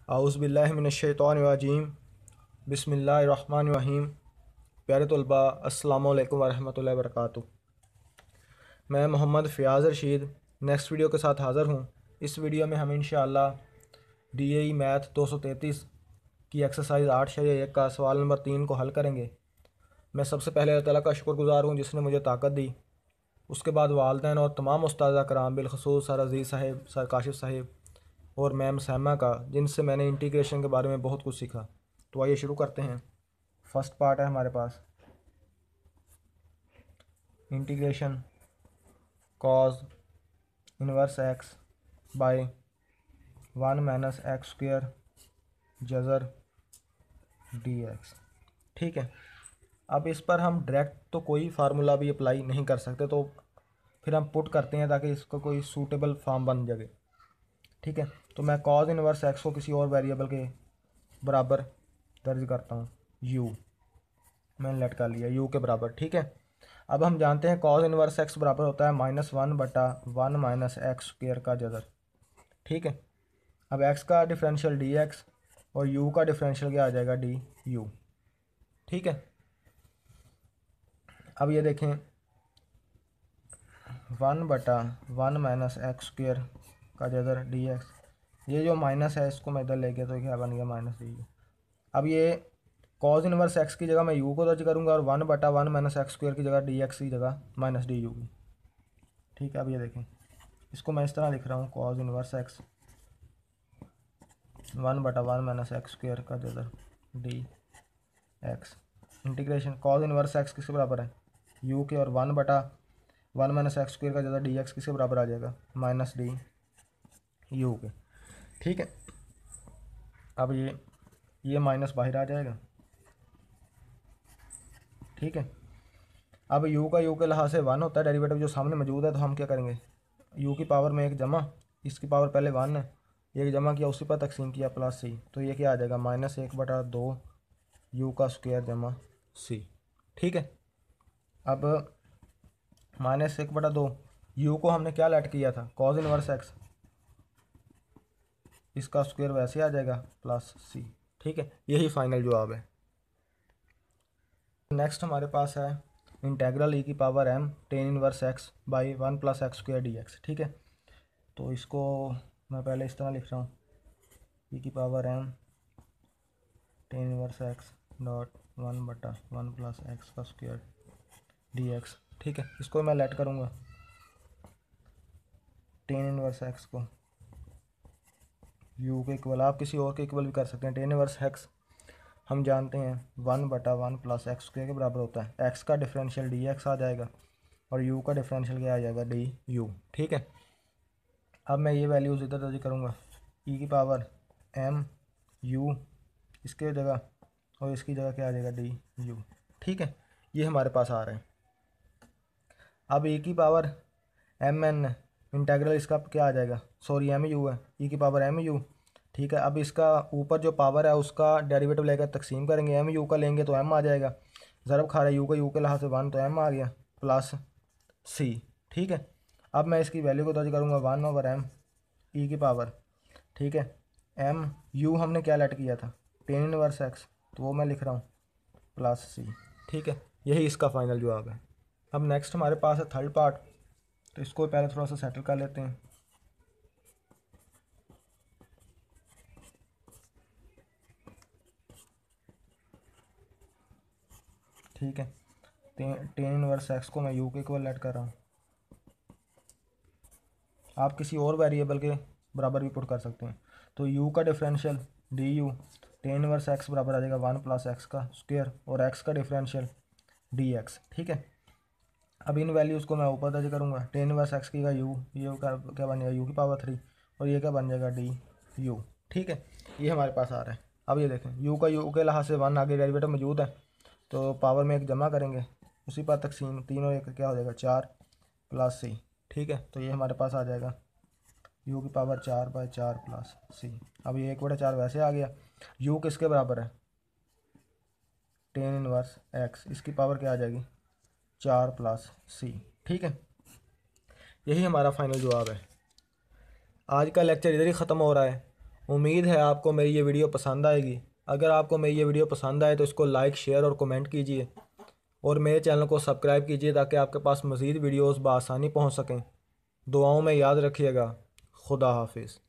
आउज़ु बिल्लाहि मिनश्शैतानिर्रजीम बिस्मिल्लाहिर्रहमानिर्रहीम। प्यारे तलबा, अस्सलामु अलैकुम वरहमतुल्लाहि वबरकातुहू। मैं मोहम्मद फ़याज़ रशीद नेक्स्ट वीडियो के साथ हाज़िर हूँ। इस वीडियो में हम इंशाअल्लाह DAE मैथ 233 की एक्सरसाइज 8/1 का सवाल नंबर 3 को हल करेंगे। मैं सबसे पहले अल्लाह ताला का शुक्रगुज़ार हूँ जिसने मुझे ताकत दी। उसके बाद वालिदैन और तमाम उस्ताद कराम बिलखसूस सर अज़ीज़ साहिब, सर काशिफ साहिब और मैम सहमा का, जिनसे मैंने इंटीग्रेशन के बारे में बहुत कुछ सीखा। तो आइए शुरू करते हैं। फर्स्ट पार्ट है हमारे पास integration cos inverse x by 1 - x square जज़र dx। ठीक है, अब इस पर हम डायरेक्ट तो कोई फार्मूला भी अप्लाई नहीं कर सकते, तो फिर हम पुट करते हैं ताकि इसका कोई सूटेबल फॉर्म बन जाए। ठीक है, तो मैं कॉज इनवर्स एक्स को किसी और वेरिएबल के बराबर दर्ज करता हूँ, u मैंने लेट कर लिया u के बराबर। ठीक है, अब हम जानते हैं कॉज इनवर्स एक्स बराबर होता है -1/1 - x स्क्वायर का जज़र। ठीक है, अब x का डिफरेंशियल dx और u का डिफरेंशियल क्या आ जाएगा du। ठीक है, अब ये देखें 1/1 - x स्क्वायर का जज़र dx, ये जो माइनस है इसको मैं इधर ले गया तो क्या बन गया -du। अब ये कॉज इनवर्स एक्स की जगह मैं u को दर्ज करूँगा और 1/1 - x स्क्वायर की जगह dx की जगह -du की। ठीक है, अब ये देखें, इसको मैं इस तरह लिख रहा हूँ, cos inverse x 1/1 - x square का जज़र dx integration cos inverse x किसके बराबर है, u के, और 1/1 - x स्क्वायर का जज़र dx किसके बराबर आ जाएगा, -du के। ठीक है, अब ये माइनस बाहर आ जाएगा। ठीक है, अब u का u के लिहाज से 1 होता है, डेरिवेटिव जो सामने मौजूद है, तो हम क्या करेंगे, u की पावर में एक जमा, इसकी पावर पहले 1 है, एक जमा किया उसी पर तकसीम किया प्लस c, तो ये क्या आ जाएगा -1/2 u का स्क्वायर जमा c। ठीक है, अब -1/2 u को हमने क्या लेट किया था, कॉज इनवर्स एक्स, इसका स्क्वायर वैसे आ जाएगा प्लस c। ठीक है, यही फाइनल जवाब है। नेक्स्ट हमारे पास है इंटेग्रल e की power m tan inverse x by 1 + x square dx। ठीक है, तो इसको मैं पहले इस तरह लिख रहा हूँ, e की power m tan inverse x dot 1/1 + x का स्क्वायर dx। ठीक है, इसको मैं लेट करूँगा tan इनवर्स x को u के इक्वल, आप किसी और के इक्वल भी कर सकते हैं। tan इनवर्स x हम जानते हैं 1/1 + x स्क्वायर के बराबर होता है, x का डिफरेंशियल dx आ जाएगा और u का डिफरेंशियल क्या आ जाएगा du। ठीक है, अब मैं ये वैल्यूज़ इधर दर्ज करूँगा, e की पावर m u इसके जगह और इसकी जगह क्या आ जाएगा du। ठीक है, ये हमारे पास आ रहा है। अब e की पावर mn इंटेग्रल इसका क्या आ जाएगा, सॉरी mu है, e की पावर mu। ठीक है, अब इसका ऊपर जो पावर है उसका डेरिवेटिव लेकर तकसीम करेंगे, mu का लेंगे तो m आ जाएगा, ज़रब खा रहा है u का, u के लिहाज से 1 तो m आ गया प्लस c। ठीक है, अब मैं इसकी वैल्यू को दर्ज करूँगा 1/m e की पावर। ठीक है, mu हमने क्या लेट किया था, tan इनवर्स x, तो वो मैं लिख रहा हूँ प्लस c। ठीक है, यही इसका फाइनल जवाब है। अब नेक्स्ट हमारे पास है थर्ड पार्ट, तो इसको पहले थोड़ा सा सेटल कर लेते हैं। ठीक है, tan इनवर्स x को मैं u के इक्वल लेट कर रहा हूँ, आप किसी और वेरिएबल के बराबर भी पुट कर सकते हैं। तो u का differential du tan inverse x बराबर आ जाएगा 1 + x का स्क्वायर और x का डिफरेंशियल dx। ठीक है, अब इन वैल्यूज़ को मैं ऊपर दर्ज करूँगा, tan इनवर्स x की का u, ये क्या बन जाएगा u की पावर 3 और ये क्या बन जाएगा du। ठीक है, ये हमारे पास आ रहा है। अब ये देखें, u का u के लिहाज से 1 आगे डेरिवेटिव मौजूद है, तो पावर में एक जमा करेंगे उसी पर तकसीम, 3 और 1 क्या हो जाएगा 4 प्लस c। ठीक है, तो ये हमारे पास आ जाएगा u की पावर 4/4 प्लस c। अब ये 1/4 वैसे आ गया, u किसके बराबर है, tan इनवर्स x, इसकी पावर क्या आ जाएगी 4 प्लस c। ठीक है, यही हमारा फाइनल जवाब है। आज का लेक्चर इधर ही ख़त्म हो रहा है। उम्मीद है आपको मेरी ये वीडियो पसंद आएगी। अगर आपको मेरी ये वीडियो पसंद आए तो इसको लाइक, शेयर और कमेंट कीजिए और मेरे चैनल को सब्सक्राइब कीजिए ताकि आपके पास मज़ीद वीडियोस बआसानी पहुंच सकें। दुआओं में याद रखिएगा। खुदा हाफिज़।